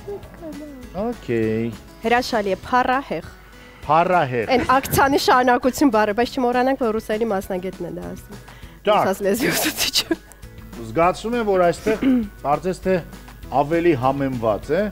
ահա օքեյ հրաշալի է փառահեղ փառահեղ այն ակցանի շարունակություն բառը բայց չմոռանանք որ ռուսերի մասնագետն է դա ասում Դակ լեզվի ուսուցիչը զգացում եմ որ այստեղ կարծես թե ավելի համեմված է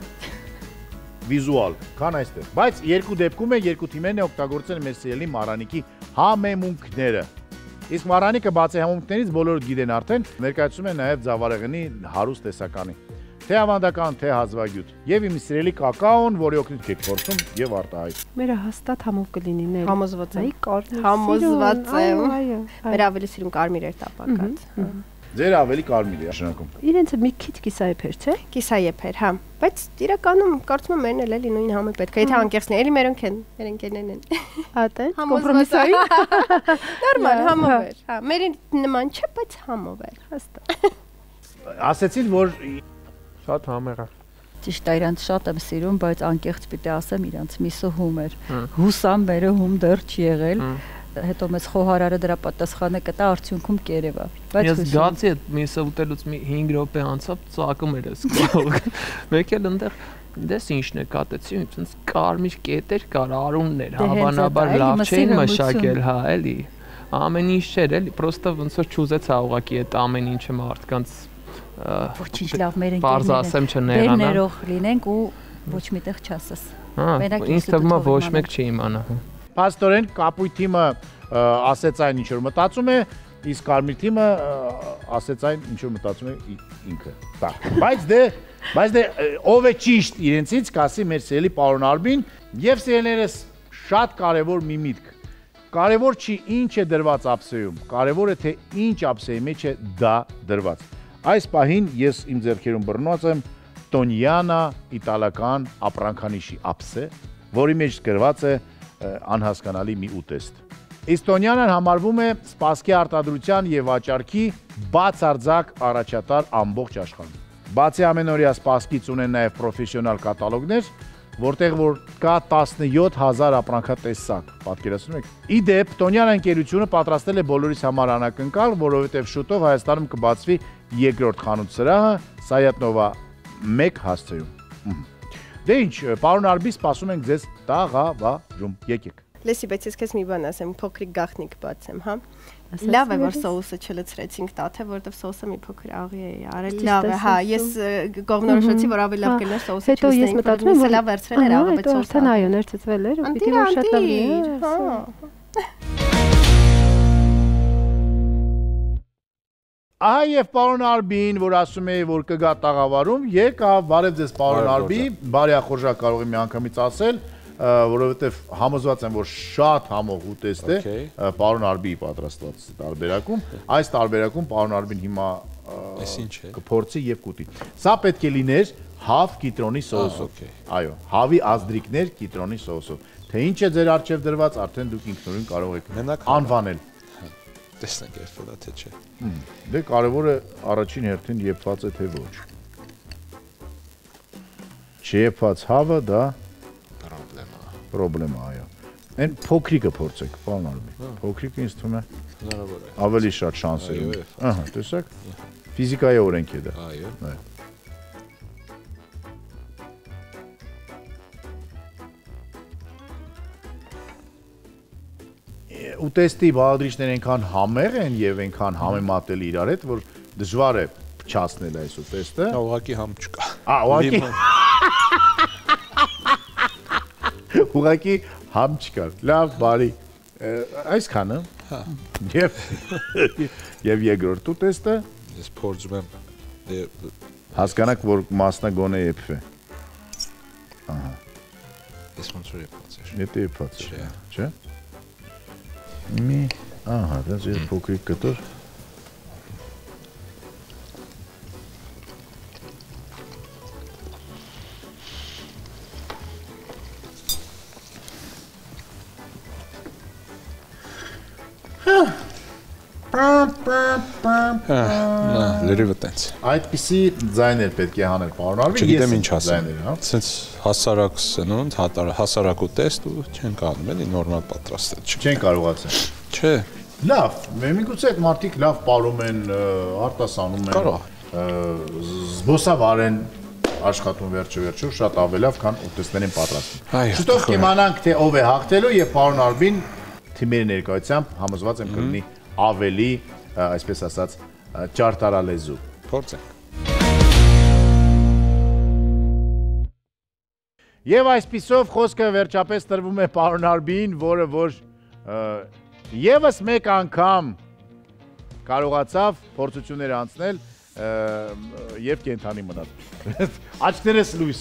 վիզուալ, քան այստեղ։ Բայց երկու դեպքում է երկու թիմերն է օգտագործել մեր սիրելի Մարանիկի համեմունքները։ Իսկ Մարանիկը բացի համեմունքներից բոլորը գիտեն արդեն, ներկայացում է նաև Ձավարեղենի հարուստ տեսականի։ Թե ավանդական, թե հազվագյուտ։ Եվ իմ սիրելի կակաոն, որի օգնით եք փորձում եւ արտահայտ։ Մերը հաստատ համով կլինի ներ։ Համոզված եմ։ Կարմիր։ Համոզված եմ։ Այո։ Մեր ավելի սիրուն կարմիր էր տապակած։ Ձեր ավելի կարմիր է շնորհակալ։ Իրենցը մի քիչ կիսայեփեր, չէ՞։ Կիսայեփեր, հա։ Բայց իրականում կարծում եմ մերն էլ էլի նույն համը պետք է։ Եթե անկեղծն էլի մերոնք են, մեր ընկերներն են։ Հատե։ Կոմպրոմիսային։ Նորմալ համով էր։ Հա, մերին նման չէ, բայց համով էր, հաստատ։ Ասեցին, որ Շատ համեղ է։ Ճիշտ է, իրանց շատ եմ սիրում, բայց անկեղծ պիտի ասեմ, իրանց միսը հում էր։ Հուսամ մերը հում դեռ չի եղել։ Հետո մեծ խոհարարը դրա պատասխանը կտա արդյունքում կերևա։ Ես գացի այդ միսը ուտելուց մի 5 րոպե անցավ, ծակում էր էս կողը։ Մեկ էլ այնտեղ դες ինչն է կատեցի, ինձ կարմիր կետեր կար, արուններ, հավանաբար լավ չէին մշակել, հա, էլի։ Ամեն ինչ չէր, էլի, պրոստը ոնց որ չուզեցա ուղակի այդ ամեն ինչը մարդկանց Ոչինչ լավ մեր Պարզ ասեմ չներանա։ Ներող լինենք ու ոչ միտեղ չասես։ Հա, ինձ թվում է ոչ մեկ չի իմանա։ Պաստորեն կապույտ թիմը ասեց այն ինչ որ մտածում է, իսկ կարմիր թիմը ասեց այն ինչ որ մտածում է ինքը։ Դա։ Բայց դե ով է ճիշտ իրենցից կասի մեր սիրելի պարոն Արբին եւ սիրելիներս շատ կարեւոր մի միտք։ Կարեւոր չի ինչ է դրված ափսեում, կարեւոր է թե ինչ ափսեի մեջ է դա դրված։ Այս պահին ես իմ ձեռքերում բռնած եմ Տոնիանա իտալական ապրանքանիշի ափսե, որի մեջ գրված է անհասկանալի մի ուտեստ։ Էստոնիան համարվում է սպասքի արտադրության եւ վաճառքի բացարձակ առաջատար ամբողջ աշխարհում։ Բացի ամենօրյա սպասքից ունեն նաեւ պրոֆեսիոնալ կատալոգներ, որտեղ որ կա 17000 ապրանքատեսակ, պատկերացնում եք։ Իդեպ, Տոնյան ընկերությունը պատրաստել է բոլորիս համար անակնկալ, որովհետև շուտով Հայաստանում կբացվի երկրորդ խանութ սրահը Սայատնովա 1 հասցեում։ Դե ինչ, պարոն Արբի, սպասում ենք ձեզ տաղավարում, եկեք։ Լեսի, բայց ես քեզ մի բան ասեմ, փոքրիկ գաղտնիք բացեմ, հա։ Լավ է, որ սոուսը չլցրեցինք տաթե, որովհետև սոուսը մի փոքր աղի է արել։ Լավ է, հա, ես կողմնորոշեցի, որ ավելի լավ կլիներ սոուսը չլցնեինք։ Հետո ես մտածում եմ, որ լավ վերցրել էր աղը, բայց սոուսը այո, ներծծվել էր, ու պիտի որ շատ լավ լինի։ Ահա եւ պարոն Արբին, որ ասում է, որ կգա տաղավարում, եկավ, բարև ձեզ պարոն Արբի, բարեախորժակ կարող եմ միանգամից ասել, որովհետև համոզված եմ, որ շատ համող ուտեստ է պարոն Արբիի պատրաստված տարբերակում, այս տարբերակում պարոն Արբին հիմա կփորձի եւ կուտի։ Սա պետք է լիներ հավ կիտրոնի սոուսով։ Այո, հավի ազդրիկներ կիտրոնի սոուսով։ Թե ինչ է ձեր առջև դրված, արդեն դուք ինքնուրույն կարող եք անվանել։ Տեսնենք երբ դա թե չէ։ Դե կարևորը առաջին հերթին եփված է թե ոչ։ Չեփված հավը դա պրոբլեմա, այո։ Այն փոքրիկը փորձեք, պարոն Արբի։ Փոքրիկը ինձ թվում է հնարավոր է։ Ավելի շատ շանսեր ունի։ Ահա, տեսեք։ Ֆիզիկայի օրենք է դա։ Այո։ Ուտեստի բաղադրիչները այնքան համեղ են եւ այնքան համեմատել իրար հետ, որ դժվար է փչացնել այս ուտեստը։ Ուղղակի համ չկա։ Ուղղակի Ուղղակի համ չկար։ Լավ, բարի։ Այսքանը։ Հա։ Եվ երկրորդ ուտեստը ես փորձում եմ հասկանաք, որ մասնա գոնե եփվե։ Ահա։ Ես ոնց որ եփած է։ Եթե եփած է, չէ՞։ Մի, ահա, դա ձեր փոքրիկ կտոր։ Լրիվը տենց։ Այդպիսի ձայներ պետք է հանել, պարոն Արբի, չգիտեմ ինչ ասեմ։ Սենց հասարակ սնունդ, հասարակ ուտեստ ու չեն կարող էլի նորմալ պատրաստել։ Չեն կարողացել։ Չէ։ Լավ, միգուցե այդ մարդիկ լավ ապրում են, արտասանում են։ Կարող։ Զբոսավար են աշխատում վերջը շատ ավելի լավ, քան ուտեստներին պատրաստում։ Շուտով կիմանանք, թե ով է հաղթելու եւ պարոն Արբին թիմերի ներկայությամբ համոզված եմ կլինի ավելի, այսպես ասած, ճարտարալեզու։ Փորձենք։ Եվ այսպիսով խոսքը վերջապես տրվում է պարոն Արբիին, որը որ եւս մեկ անգամ կարողացավ փորձություններ անցնել եւ կենթանի մնալ։ Աչքներս լույս։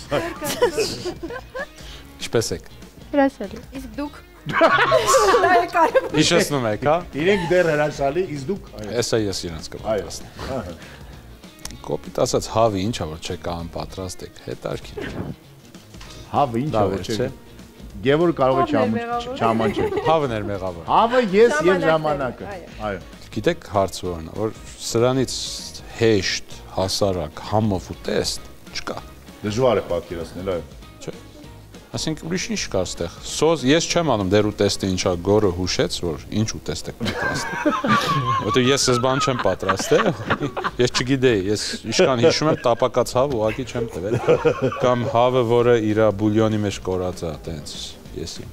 Ինչպես եք։ Հրաշալի։ Իսկ դուք Հիշեցնում եք, հա։ Իրենք դեռ հրաշալի, իսկ դուք Էսա ես իրենց կպատրաստեմ։ Կոպիտ ասած հավի ինչա որ չեք ան պատրաստեք, հետարքին։ Հավը ինչա որ չէ։ Գևոր կարող է չամանչել։ Հավն էր մեղավոր։ Հավը ես եւ ժամանակը։ Այո։ Գիտեք հարցը որն է, որ սրանից հեշտ, հասարակ, համով ուտեստ չկա։ Դժվար է պատկերացնել, այո։ Այսինքն ուրիշ ինչ կա այստեղ։ Սոզ ես չեմ անում դեր ուտեստը ինչա գորը հուշեց, որ ինչ ուտեստ եք պատրաստել։ Որտեղ ես այս բան չեմ պատրաստել։ Ես չգիտեի, ես իշքան հիշում եմ տապակած հավ ուղակի չեմ տվել։ Կամ հավը, որը իր բուլյոնի մեջ կորած է, տենց եսի։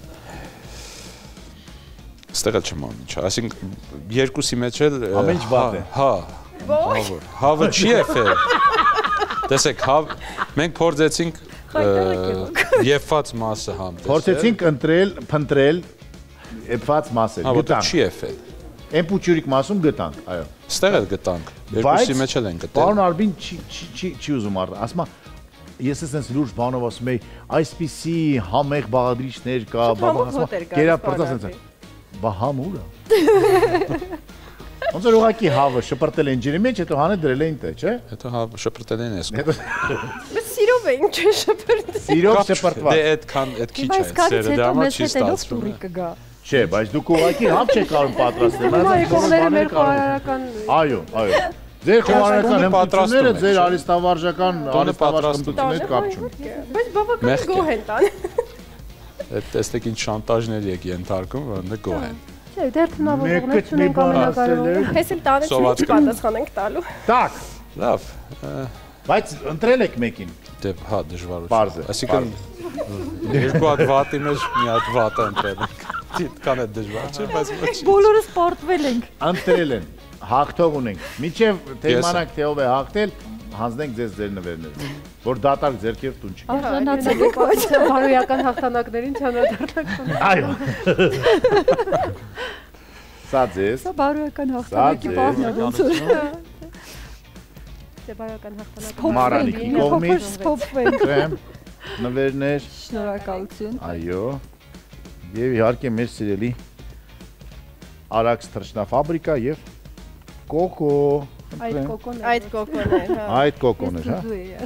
Այստեղ էլ չեմ անում ինչ։ Այսինքն երկուսի մեջ էլ ամեն ինչ վատ է։ Հա։ Հավը չի էֆել։ Տեսեք, մենք փորձեցինք եփված մասը համ տեսել։ Փորձեցինք ընտրել, փնտրել եփված մասը, գտանք։ Չի էֆել։ Այն փուչուրիկ մասում գտանք, այո։ Ստեղ էլ գտանք։ Երկուսի մեջ էլ են գտել։ Պարոն Արբին չի ուզում արդեն, ասում է ես էս լուրջ բանով ասում եի, այսպիսի համեղ բաղադրիչներ կա, գերապրծած բա համուրա։ Ոնց որ ուղակի հավը շպրտել են ջրի մեջ, հետո հանել դրել էին տե, չէ։ Հետո հավը շպրտել են էս։ Սիրով էին չէ շպրտել։ Սիրով շպրտված։ Դե այդքան այդ քիչ է, սերը դա համար չի ստացվում։ Չէ, բայց դուք ուղղակի հապ չեք կարող պատրաստել։ Կողմերը մեր խոհարարական Այո, այո։ Ձեր խոհարարական հմտությունները ձեր արհեստավարժական արհեստավարժությունների կապ չունի։ Բայց բավական գոհ են տան։ Այդ տեսեք ինչ շանտաժներ եք ենթարկում, որոնք գոհ են։ Չէ, դեռ թնավորողներ չունենք ամենակարևորը։ Ես էլ տանը չի պատասխանենք տալու։ Так, լավ։ բայց ընտրել եք մեկին։ Դե հա դժվարություն։ Պարզ է։ Այսինքն երկու հատ վատի մեջ մի հատ վատը ընտրել ենք։ Դիտքան է դժվար չէ, բայց ոչ։ Բոլորս պարտվել ենք։ Ընտրել են, հաղթող ունենք։ Միջև թե իմանանք թե ով է հաղթել, հանձնենք ձեզ ձեր նվերները, որ դատարկ ձերքև տուն չի։ Արժանացել եք բարոյական հաղթանակներին չանդրադառնանք։ Այո։ Սա ձեզ։ Սա բարոյական հաղթանակի բառն է ոնց որ։ Դե բարոյական հաղթանակ։ Մարանիկի կողմից Սփոփվենք։ Տրեմ նվերներ։ Շնորհակալություն։ Այո։ Եվ իհարկե մեր սիրելի Արաքս թռչնաֆաբրիկա եւ Կոկո։ Այդ կոկոն է։ Այդ կոկոն է, հա։ Այդ կոկոն է, հա։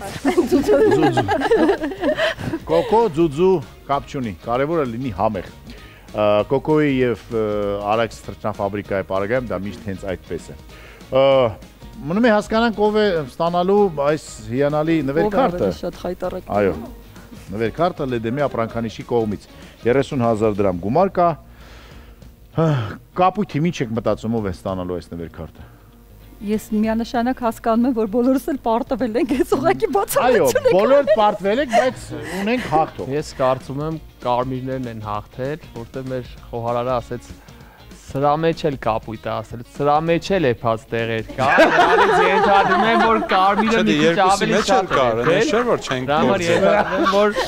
Կոկո ձուձու կապ չունի, կարևորը լինի համեղ։ Կոկոյի եւ Արաքս թռչնաֆաբրիկայի պարագայում դա միշտ հենց այդպես է։ Մնում է հասկանանք ով է ստանալու այս հիանալի նվերքարտը։ Շատ խայտարակ։ Այո։ Նվերքարտը Լեդեմի ապրանքանիշի կողմից 30,000 դրամ գումար կա։ Կապույտ թիմի չեք մտածում ով է ստանալու այս նվերքարտը։ Ես միանշանակ հասկանում եմ, որ բոլորս էլ պարտվել ենք, այս ուղղակի բացառություն Այո, բոլոր պարտվել եք, բայց ունենք հաղթող։ Ես կարծում եմ կարմիրներն են հաղթել, որտեղ մեր խոհարարը ասեց սրա մեջ էլ կապույտը ասել, սրա մեջ էլ է փած տեղեր կա։ Դրանից ենթադրում եմ, որ կարմիրը մի քիչ ավելի շատ է։ Չէ, որ չենք Դրամար ենթադրում եմ, որ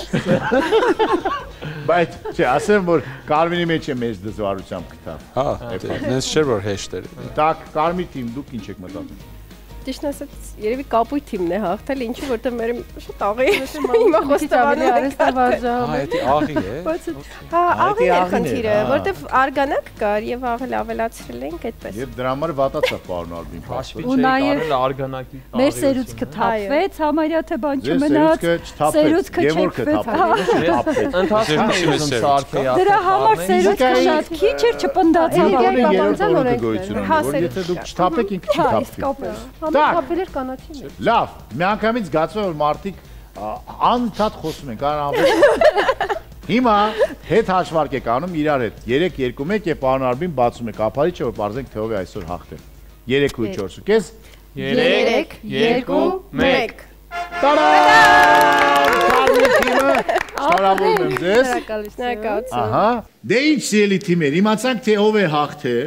Բայց չէ, ասեմ որ կարմիրի մեջ է մեծ դժվարությամբ գտավ։ Հա, դες չէ որ հեշտ էր։ Так, կարմիր թիմ դուք ինչ եք մտածում։ Ճիշտ ասած, երևի կապույտ թիմն է հաղթել, ինչու որտեղ մեր շատ աղի է։ Հիմա խոստովանում արհեստավարժան։ Հա, դա աղի է։ Հա, աղի է խնդիրը, որտեղ արգանակ կար եւ աղել ավելացրել ենք այդպես։ Եվ դրա համար վատացավ պարոն Ալբին։ հաշվի Ու չէի նաև կարել արգանակի։ Մեր սերուցքը թափվեց, համարյա թե բան չմնաց։ Սերուցքը չթափվեց։ Ընթացքում ուզում սարքեի ասել։ Դրա համար սերուցքը շատ քիչ էր չպնդացավ։ Որ եթե դուք չթափեք ինքը չթափվի։ Թափվել էր կանաչի մեջ։ Լավ, միանգամից զգացում եմ որ մարդիկ անընդհատ խոսում են, կարող Հիմա հետ հաշվարկ եք անում իրար հետ 3-2-1 եւ պարոն Արբին բացում է կափարիչը որ բարձենք թե ով է այսօր հաղթել 3-4-ուկես 3-2-1 Տարան! Կարմիր թիմը շնորհավորում եմ ձեզ Շնորհակալություն Ահա Դե ինչ սիրելի թիմեր իմացանք թե ով է հաղթել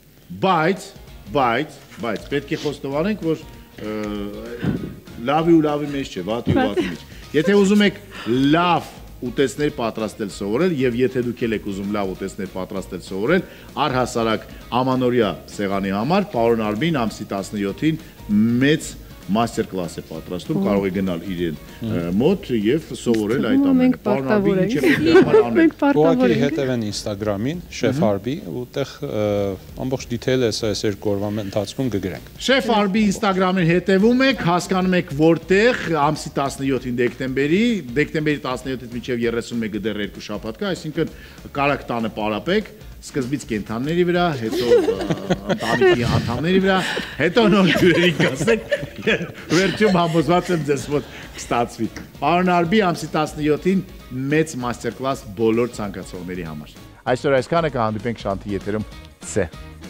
բայց պետք է խոստովանենք որ լավի ու լավի մեջ չէ վատի ու վատի մեջ Եթե ուզում եք լավ ուտեսներ պատրաստել սովորել եւ եթե դուք եք ուզում լավ ուտեսներ պատրաստել սովորել առհասարակ ամանորյա սեղանի համար պարոն Արբին ամսի 17-ին մեծ master class է պատրաստում կարող է գնալ իրեն մոտ եւ սովորել այդ ամենը պարոն Արբին ինչ է Ուղղակի հետևեն Instagram-ին Chef Arbi ուտեղ ամբողջ դիթեյլը այս երկու օրվա ընթացքում կգրենք Chef Arbi Instagram-ին հետևում եք հասկանում եք որտեղ ամսի 17-ին դեկտեմբերի 17-ից մինչև 31-ը դեռ 2 շաբաթ կա այսինքն կարակ տանը պարապեք սկզբից կենթանիների վրա, հետո ընտանիքի անդամների վրա, հետո նոր հյուրերին կասեք, վերջում համոզված եմ ձեզ մոտ կստացվի։ Պարոն Արբի ամսի 17-ին մեծ master class բոլոր ցանկացողների համար։ Այսօր այսքանը կհանդիպենք Շանթի եթերում C